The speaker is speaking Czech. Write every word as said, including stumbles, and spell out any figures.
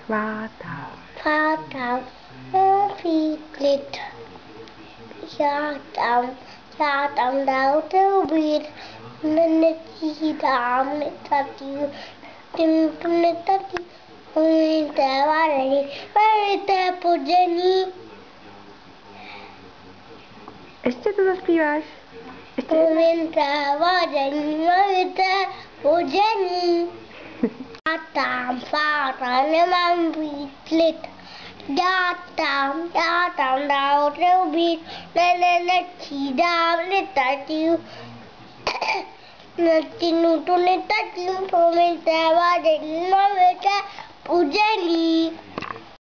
Chvátám. Chvátám, nový klid. Já tam, já tam dál to být. Netídám, netatím, tím to netatím. Umíte vaření, umíte podění. Ještě to zaspíváš? Ještě Umíte vaření, umíte podění. Já tam, fátám, nemám být klid. Já tam, já tam dál to být. Ne, ne, netídám, netatím. Netínu to netatím, umíte vaření, umíte podění.